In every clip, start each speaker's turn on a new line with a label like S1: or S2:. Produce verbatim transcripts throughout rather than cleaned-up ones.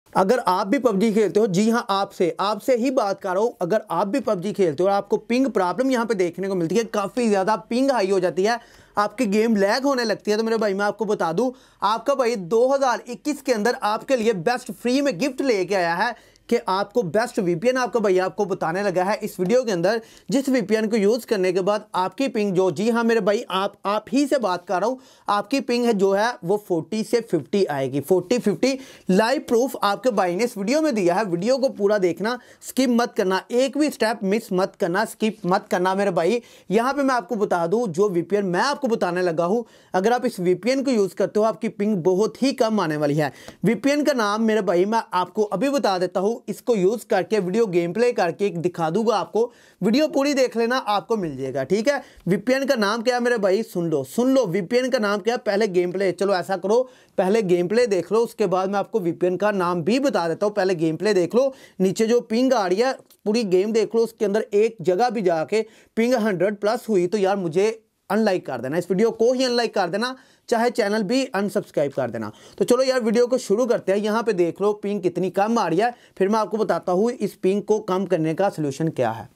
S1: अगर आप भी पबजी खेलते हो, जी हाँ आपसे आपसे ही बात कर रहा हूँ, अगर आप भी पबजी खेलते हो और आपको पिंग प्रॉब्लम यहाँ पे देखने को मिलती है, काफ़ी ज़्यादा पिंग हाई हो जाती है, आपकी गेम लैग होने लगती है, तो मेरे भाई मैं आपको बता दूं, आपका भाई दो हज़ार इक्कीस के अंदर आपके लिए बेस्ट फ्री में गिफ्ट लेके आया है कि आपको बेस्ट वीपीएन आपका भाई आपको बताने लगा है इस वीडियो के अंदर, जिस वीपीएन को यूज़ करने के बाद आपकी पिंग जो, जी हाँ मेरे भाई आप आप ही से बात कर रहा हूँ, आपकी पिंग है जो है वो चालीस से पचास आएगी, चालीस पचास लाइव प्रूफ आपके भाई ने इस वीडियो में दिया है। वीडियो को पूरा देखना, स्किप मत करना, एक भी स्टेप मिस मत करना, स्किप मत करना मेरे भाई। यहाँ पे मैं आपको बता दूँ जो वीपीएन मैं आपको बताने लगा हूँ, अगर आप इस वीपीएन को यूज़ करते हो आपकी पिंग बहुत ही कम आने वाली है। वीपीएन का नाम मेरे भाई मैं आपको अभी बता देता हूँ, इसको यूज करके वीडियो गेम प्ले करके दिखा दूंगा आपको, वीडियो पूरी देख लेना आपको मिल जाएगा, ठीक है। वीपीएन का नाम क्या है मेरे भाई, सुन लो सुन लो वीपीएन का नाम क्या है, पहले गेम प्ले, चलो ऐसा करो पहले गेम प्ले देख लो, उसके बाद मैं आपको वीपीएन का नाम भी बता देता हूँ। पहले गेम प्ले देख लो, नीचे जो पिंग आ रही है पूरी गेम देख लो, उसके अंदर एक जगह भी जाके पिंग हंड्रेड प्लस हुई तो यार मुझे अनलाइक कर देना, इस वीडियो को ही अनलाइक कर देना, चाहे चैनल भी अनसब्सक्राइब कर देना। तो चलो यार वीडियो को शुरू करते हैं। यहाँ पे देख लो पिंग कितनी कम आ रही है, फिर मैं आपको बताता हूँ इस पिंग को कम करने का सलूशन क्या है।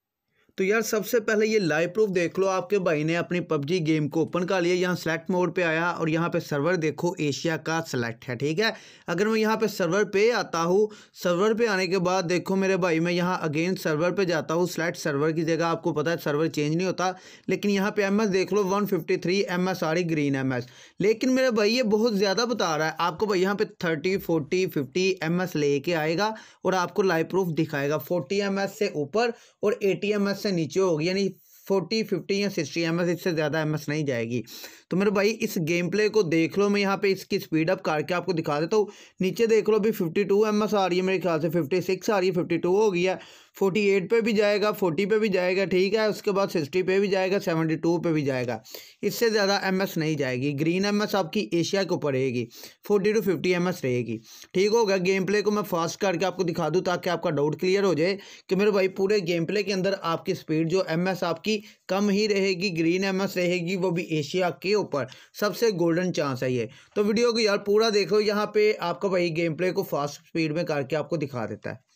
S1: तो यार सबसे पहले ये लाइव प्रूफ देख लो, आपके भाई ने अपनी पबजी गेम को ओपन कर लिया, यहाँ सेलेक्ट मोड पे आया और यहाँ पे सर्वर देखो एशिया का सेलेक्ट है, ठीक है। अगर मैं यहाँ पे सर्वर पे आता हूँ, सर्वर पे आने के बाद देखो मेरे भाई मैं यहाँ अगेन सर्वर पे जाता हूँ, सेलेक्ट सर्वर की जगह आपको पता है सर्वर चेंज नहीं होता, लेकिन यहाँ पे एम एस देख लो one fifty three M S आ रही ग्रीन एम एस, लेकिन मेरे भाई ये बहुत ज़्यादा बता रहा है आपको भाई, यहाँ पे thirty forty fifty M S लेके आएगा और आपको लाइव प्रूफ दिखाएगा फोर्टी एम एस से ऊपर और एटी एम एस से नीचे होगी, यानी फोर्टी फिफ्टी या सिक्सटी एम एस, इससे ज़्यादा एम एस नहीं जाएगी। तो मेरे भाई इस गेम प्ले को देख लो, मैं यहाँ पे इसकी स्पीड अप करके आपको दिखा देता हूँ। नीचे देख लो अभी फिफ्टी टू एम एस आ रही है, मेरे ख्याल से फिफ्टी सिक्स आ रही है, फिफ्टी टू हो गई है, फोर्टी एट पे भी जाएगा, फोर्टी पे भी जाएगा, ठीक है। उसके बाद सिक्सटी पे भी जाएगा, सेवेंटी टू पे भी जाएगा, इससे ज़्यादा एम एस नहीं जाएगी। ग्रीन एम एस आपकी एशिया के ऊपर रहेगी, forty to fifty M S रहेगी, ठीक हो गया। गेम प्ले को मैं फास्ट करके आपको दिखा दूँ ताकि आपका डाउट क्लियर हो जाए कि मेरे भाई पूरे गेम प्ले के अंदर आपकी स्पीड जो एम एस आपकी कम ही रहेगी, ग्रीन एम एस रहेगी, वो भी एशिया के ऊपर, सबसे गोल्डन चांस है ये। तो वीडियो को यार पूरा देखो, यहाँ पे आपका भाई गेम प्ले को फास्ट स्पीड में करके आपको दिखा देता है।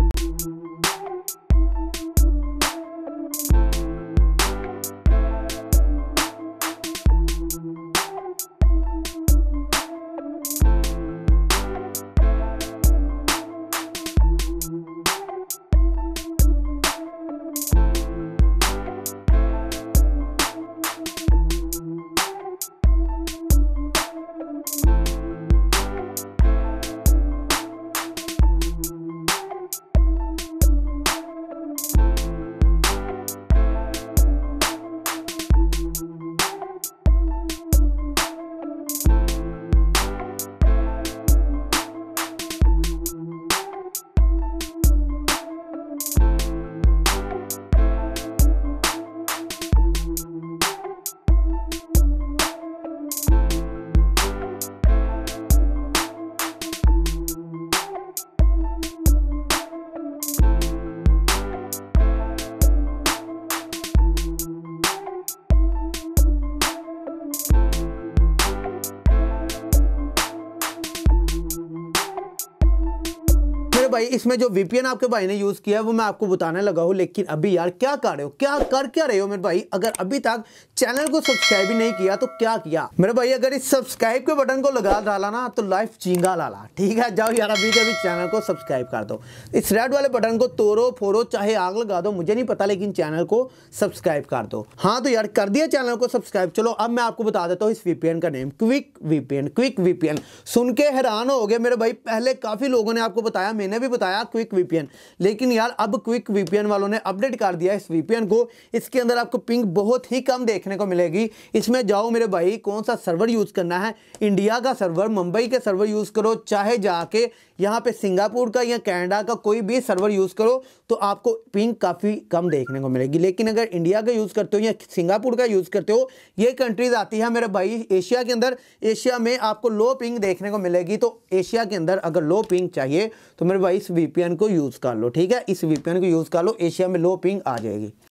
S1: भाई इसमें जो वीपीएन आपके भाई ने यूज किया है वो मैं आपको बताने लगा हूं, लेकिन अभी यार क्या कर रहे हो, क्या कर क्या रहे हो मेरे भाई, अगर अभी तक चैनल को सब्सक्राइब ही नहीं किया तो क्या किया मेरे भाई। अगर इस सब्सक्राइब के बटन को लगा डाला ना तो लाइफ चींगा लाला, ठीक है। जाओ यार अभी अभी चैनल को सब्सक्राइब कर दो, इस रेड वाले बटन को तोड़ो फोड़ो चाहे आग लगा दो मुझे नहीं पता, लेकिन चैनल को सब्सक्राइब कर दो। हाँ तो यार कर दिया चैनल को सब्सक्राइब। चलो अब मैं आपको बता देता हूँ इस वीपीएन का name, quick VPN. Quick VPN सुन के हैरान हो गए मेरे भाई, पहले काफी लोगों ने आपको बताया, मैंने भी बताया क्विक वीपीएन, लेकिन यार अब क्विक वीपीएन वालों ने अपडेट कर दिया इस वीपीएन को। इसके अंदर आपको पिंग बहुत ही कम देखने को मिलेगी। इसमें जाओ मेरे भाई कौन सा सर्वर यूज करना है, इंडिया का सर्वर, मुंबई के सर्वर यूज करो, चाहे जाके यहाँ पे सिंगापुर का या कनाडा का कोई भी सर्वर यूज करो तो आपको पिंग काफी कम देखने को मिलेगी। लेकिन अगर इंडिया का यूज करते हो या सिंगापुर का यूज करते हो, ये कंट्रीज आती है मेरे भाई एशिया के अंदर, एशिया में आपको लो पिंग देखने को मिलेगी। तो एशिया के अंदर अगर लो पिंग चाहिए तो मेरे भाई इस वीपीएन को यूज कर लो, ठीक है। इस वीपीएन को यूज कर लो, एशिया में लो पिंग आ जाएगी।